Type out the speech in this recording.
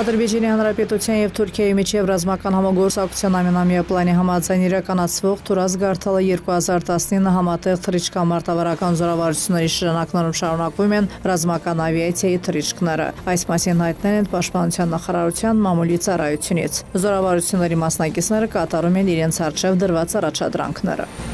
Ադրբեջանի Հանրապետության և Թուրքիայի միջև ռազմական համագործակցության ամենամյա պլանի համաձայն իրականացվող Թուրաց-Գարթալը 2019 համատեղ թռիչքամարտավարական զորավարությունների շրջանակներում շարունակվում են ռազմական ավիացիայի թռիչքները։ Այս մասին հայտնել են Պաշտպանության նախարարության մամուլի ծառայությունից։ Զորավարությունների մասնակիցները կատարում են իրենց առջև դրված առաջադրանքները։